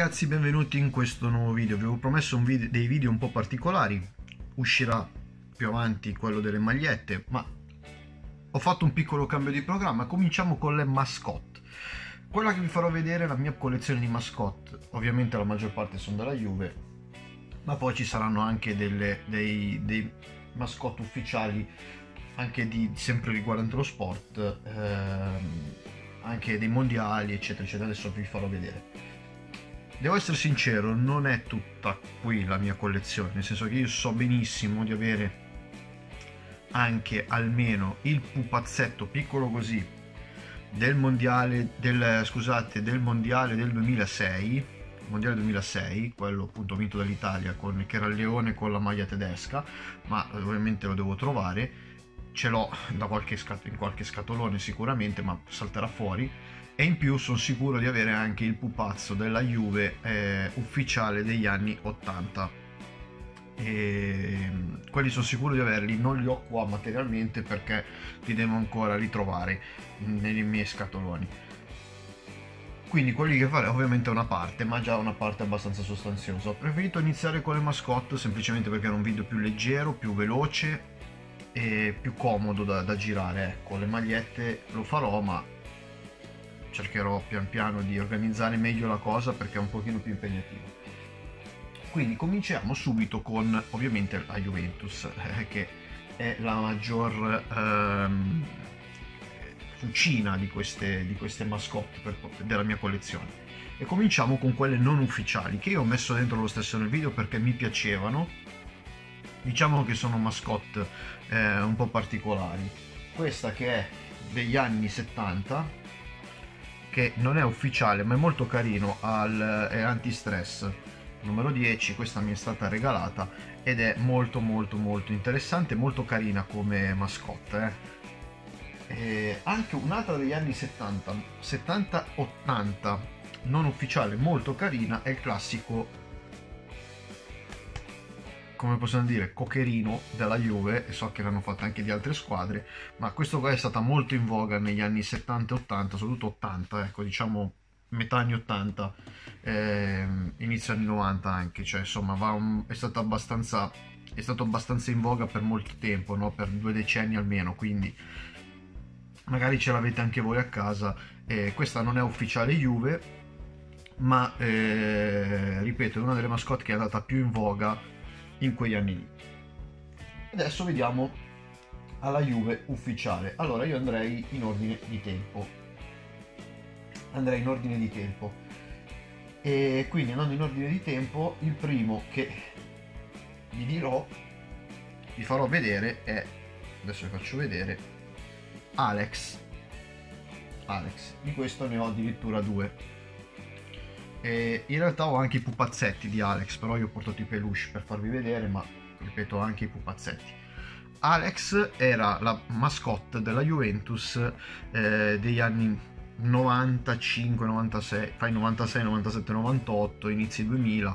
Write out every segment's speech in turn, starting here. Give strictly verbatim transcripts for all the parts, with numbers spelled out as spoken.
ragazzi, benvenuti in questo nuovo video. Vi avevo promesso un video, dei video un po' particolari. Uscirà più avanti quello delle magliette, ma ho fatto un piccolo cambio di programma. Cominciamo con le mascotte. Quella che vi farò vedere è la mia collezione di mascotte. Ovviamente la maggior parte sono della Juve, ma poi ci saranno anche delle, dei, dei mascotte ufficiali anche di sempre riguardanti lo sport, ehm, anche dei mondiali eccetera eccetera. Adesso vi farò vedere. Devo essere sincero, non è tutta qui la mia collezione, nel senso che io so benissimo di avere anche almeno il pupazzetto piccolo così del mondiale del scusate del mondiale del duemilasei, mondiale duemilasei, quello appunto vinto dall'Italia, con che era il leone con la maglia tedesca, ma ovviamente lo devo trovare. Ce l'ho da qualche scat- in qualche scatolone sicuramente, ma salterà fuori. E in più sono sicuro di avere anche il pupazzo della Juve eh, ufficiale degli anni ottanta. E quelli sono sicuro di averli, non li ho qua materialmente perché li devo ancora ritrovare nei miei scatoloni. Quindi quelli che farei ovviamente è una parte, ma già una parte abbastanza sostanziosa. Ho preferito iniziare con le mascotte semplicemente perché era un video più leggero, più veloce e più comodo da, da girare. Ecco, le magliette lo farò, ma cercherò pian piano di organizzare meglio la cosa perché è un pochino più impegnativo. Quindi cominciamo subito con ovviamente la Juventus, eh, che è la maggior ehm, fucina di queste, di queste mascotte per, della mia collezione. E cominciamo con quelle non ufficiali, che io ho messo dentro lo stesso nel video perché mi piacevano. Diciamo che sono mascotte eh, un po' particolari. Questa che è degli anni settanta, che non è ufficiale ma è molto carino, al, è anti-stress numero dieci. Questa mi è stata regalata ed è molto molto molto interessante, molto carina come mascotte, eh. E anche un'altra degli anni settanta settanta ottanta non ufficiale molto carina è il classico, come possiamo dire, cocherino della Juve, e so che l'hanno fatta anche di altre squadre, ma questo qua è stata molto in voga negli anni settanta e ottanta, soprattutto ottanta, ecco, diciamo metà anni ottanta, eh, inizio anni novanta anche, cioè insomma va un, è stato abbastanza è stato abbastanza in voga per molto tempo, no? Per due decenni almeno, quindi magari ce l'avete anche voi a casa. Eh, questa non è ufficiale Juve, ma eh, ripeto, è una delle mascotte che è andata più in voga in quegli anni lì. Adesso vediamo alla Juve ufficiale. Allora io andrei in ordine di tempo andrei in ordine di tempo e quindi andando in ordine di tempo, il primo che vi dirò, vi farò vedere è, adesso vi faccio vedere, Alex Alex. Di questo ne ho addirittura due. E in realtà ho anche i pupazzetti di Alex, però io ho portato i peluche per farvi vedere, ma ripeto anche i pupazzetti. Alex era la mascotte della Juventus eh, degli anni novantacinque novantasei, fai novantasei novantasette novantotto, inizi duemila,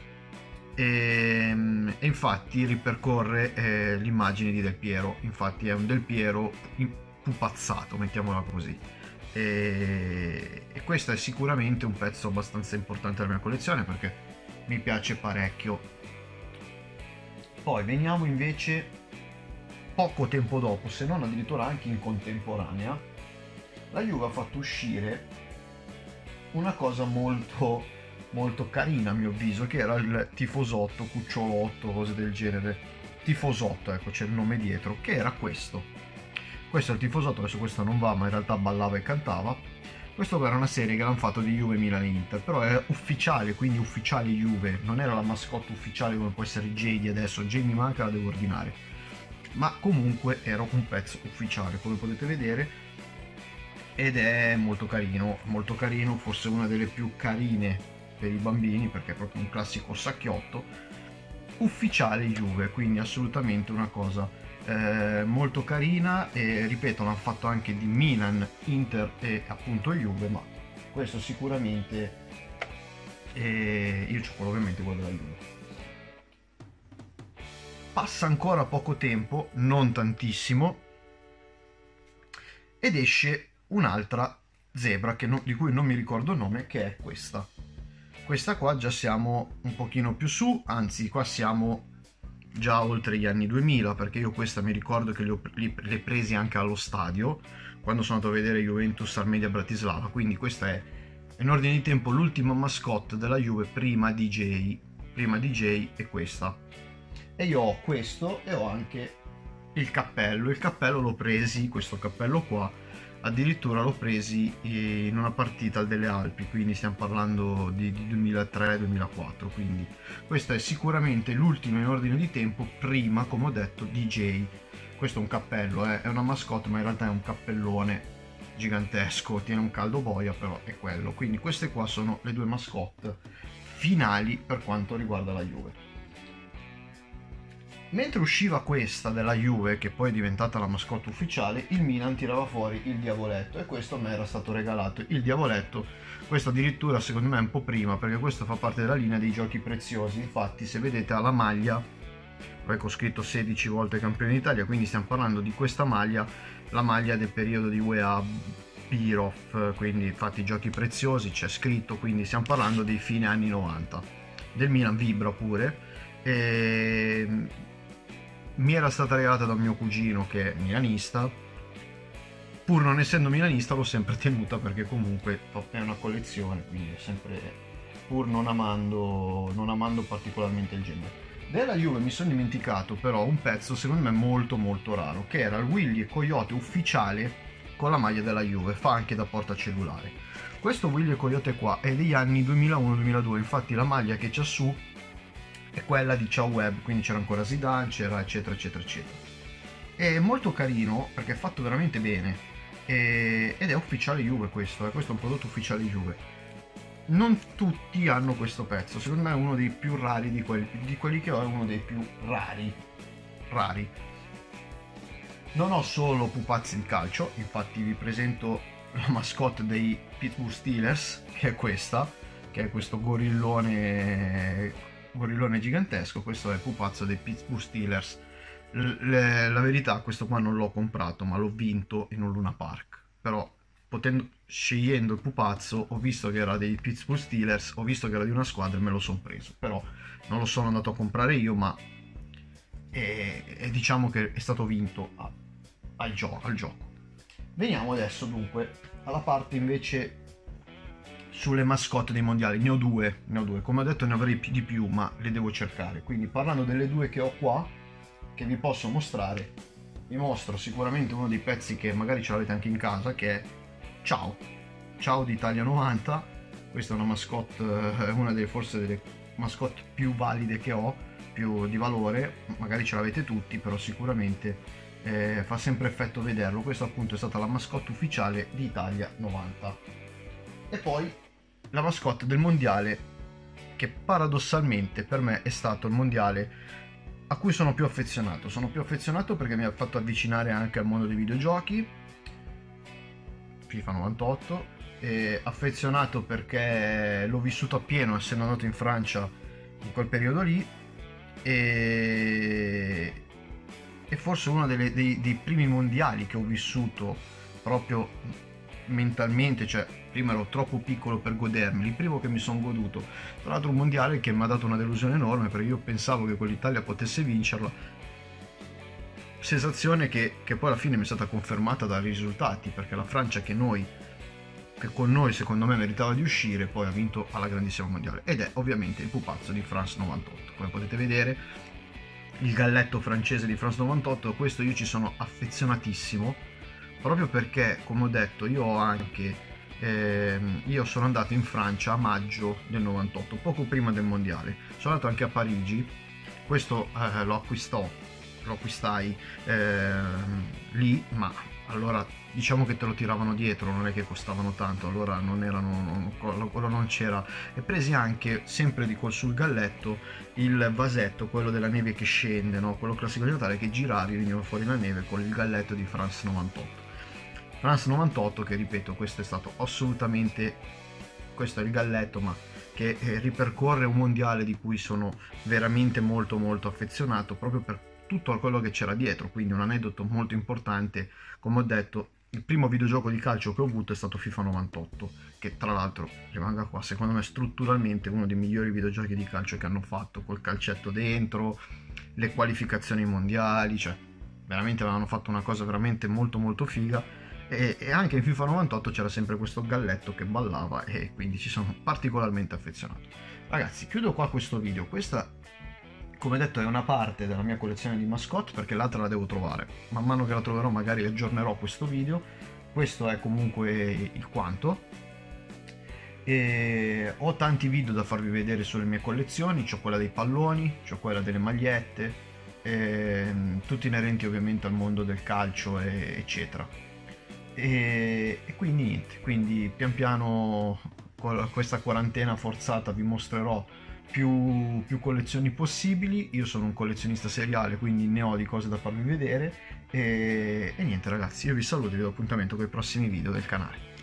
e, e infatti ripercorre eh, l'immagine di Del Piero. Infatti è un Del Piero pupazzato, mettiamola così. E, e questo è sicuramente un pezzo abbastanza importante della mia collezione perché mi piace parecchio. Poi veniamo invece poco tempo dopo, se non addirittura anche in contemporanea, la Juve ha fatto uscire una cosa molto molto carina a mio avviso, che era il tifosotto, cucciolotto, cose del genere. Tifosotto, ecco, c'è il nome dietro, che era questo. Questo è il tifosotto, adesso questo non va, ma in realtà ballava e cantava. Questo era una serie che hanno fatto di Juve, Milan e Inter, però è ufficiale, quindi ufficiale Juve, non era la mascotte ufficiale come può essere Jady adesso. Jady mi manca, la devo ordinare, ma comunque era un pezzo ufficiale, come potete vedere, ed è molto carino, molto carino, forse una delle più carine per i bambini perché è proprio un classico sacchiotto ufficiale Juve, quindi assolutamente una cosa Eh, molto carina. E ripeto, l'hanno fatto anche di Milan, Inter e appunto Juve, ma questo sicuramente eh, io c'ho quello, ovviamente quello della Juve. Passa ancora poco tempo, non tantissimo, ed esce un'altra zebra che no, di cui non mi ricordo il nome, che è questa. questa qua già siamo un pochino più su, anzi qua siamo già oltre gli anni duemila, perché io questa mi ricordo che le ho le, le presi anche allo stadio quando sono andato a vedere Juventus Armedia Bratislava, quindi questa è in ordine di tempo l'ultima mascotte della Juve prima D J, prima D J è questa. E io ho questo e ho anche il cappello, il cappello l'ho presi, questo cappello qua addirittura l'ho presi in una partita delle Alpi, quindi stiamo parlando di, di duemilatré duemilaquattro, quindi questo è sicuramente l'ultimo in ordine di tempo prima, come ho detto, D J. Questo è un cappello, eh? È una mascotte, ma in realtà è un cappellone gigantesco, tiene un caldo boia, però è quello. Quindi queste qua sono le due mascotte finali per quanto riguarda la Juve. Mentre usciva questa della Juve, che poi è diventata la mascotte ufficiale, il Milan tirava fuori il diavoletto, e questo a me era stato regalato, il diavoletto. Questo addirittura secondo me è un po' prima, perché questo fa parte della linea dei giochi preziosi. Infatti se vedete ha la maglia, ecco, ho scritto sedici volte campione d'Italia, quindi stiamo parlando di questa maglia, la maglia del periodo di U E A Pirov, quindi infatti giochi preziosi c'è scritto, quindi stiamo parlando dei fine anni novanta. Del Milan vibra pure, e mi era stata regalata da mio cugino che è milanista. Pur non essendo milanista l'ho sempre tenuta, perché comunque è una collezione, quindi è sempre, pur non amando, non amando particolarmente il genere. Della Juve mi sono dimenticato però un pezzo secondo me molto molto raro, che era il Willy e Coyote ufficiale con la maglia della Juve, fa anche da portacellulare. Questo Willy e Coyote qua è degli anni duemilauno duemiladue, infatti la maglia che c'ha su è quella di Ciao Web, quindi c'era ancora Zidane, c'era eccetera eccetera eccetera. È molto carino perché è fatto veramente bene, e... ed è ufficiale Juve questo, eh. Questo è un prodotto ufficiale Juve. Non tutti hanno questo pezzo, secondo me è uno dei più rari di quelli, di quelli che ho, è uno dei più rari, rari. Non ho solo pupazzi di calcio, infatti vi presento la mascotte dei Pittsburgh Steelers, che è questa, che è questo gorillone gorillone gigantesco. Questo è il pupazzo dei Pittsburgh Steelers. L- la verità, questo qua non l'ho comprato, ma l'ho vinto in un Luna Park, però potendo, scegliendo il pupazzo, ho visto che era dei Pittsburgh Steelers, ho visto che era di una squadra e me lo sono preso, però non lo sono andato a comprare io, ma è, è, diciamo che è stato vinto a, al, gio- al gioco. Veniamo adesso dunque alla parte invece sulle mascotte dei mondiali. Ne ho due, ne ho due, come ho detto ne avrei più di più, ma le devo cercare. Quindi parlando delle due che ho qua, che vi posso mostrare, vi mostro sicuramente uno dei pezzi che magari ce l'avete anche in casa, che è Ciao, Ciao di Italia novanta. Questa è una mascotte, è una delle forse delle mascotte più valide che ho, più di valore, magari ce l'avete tutti, però sicuramente eh, fa sempre effetto vederlo. Questa appunto è stata la mascotte ufficiale di Italia novanta. E poi la mascotte del mondiale, che paradossalmente per me è stato il mondiale a cui sono più affezionato. Sono più affezionato perché mi ha fatto avvicinare anche al mondo dei videogiochi, FIFA novantotto, e affezionato perché l'ho vissuto appieno essendo andato in Francia in quel periodo lì, e, e forse uno delle, dei, dei primi mondiali che ho vissuto proprio mentalmente, cioè prima ero troppo piccolo per godermi, il primo che mi sono goduto, tra l'altro un mondiale che mi ha dato una delusione enorme, perché io pensavo che quell'Italia potesse vincerla, sensazione che, che poi alla fine mi è stata confermata dai risultati, perché la Francia che noi che con noi secondo me meritava di uscire poi ha vinto alla grandissima mondiale, ed è ovviamente il pupazzo di France novantotto. Come potete vedere, il galletto francese di France novantotto, questo io ci sono affezionatissimo, proprio perché, come ho detto, io ho anche eh, io sono andato in Francia a maggio del novantotto, poco prima del mondiale. Sono andato anche a Parigi, questo eh, lo acquistò lo acquistai eh, lì, ma allora diciamo che te lo tiravano dietro, non è che costavano tanto, allora non erano, allora non c'era. E presi anche sempre di quel sul galletto il vasetto, quello della neve che scende, no? Quello classico di Natale, che giravi e veniva fuori la neve con il galletto di France novantotto. France novantotto, che ripeto, questo è stato assolutamente, questo è il galletto, ma che eh, ripercorre un mondiale di cui sono veramente molto molto affezionato, proprio per tutto quello che c'era dietro. Quindi un aneddoto molto importante, come ho detto, il primo videogioco di calcio che ho avuto è stato FIFA novantotto, che tra l'altro, rimanga qua, secondo me strutturalmente uno dei migliori videogiochi di calcio che hanno fatto, col calcetto dentro, le qualificazioni mondiali, cioè veramente avevano fatto una cosa veramente molto molto figa. E, e anche in FIFA novantotto c'era sempre questo galletto che ballava, e quindi ci sono particolarmente affezionato. Ragazzi, chiudo qua questo video. Questa, come detto, è una parte della mia collezione di mascotte, perché l'altra la devo trovare. Man mano che la troverò magari aggiornerò questo video. Questo è comunque il quanto. E ho tanti video da farvi vedere sulle mie collezioni. C'ho quella dei palloni, c'ho quella delle magliette, e, tutti inerenti ovviamente al mondo del calcio e, eccetera. E, e quindi niente, quindi pian piano con questa quarantena forzata vi mostrerò più, più collezioni possibili. Io sono un collezionista seriale, quindi ne ho di cose da farvi vedere. E, e niente ragazzi, io vi saluto e vi do appuntamento con i prossimi video del canale.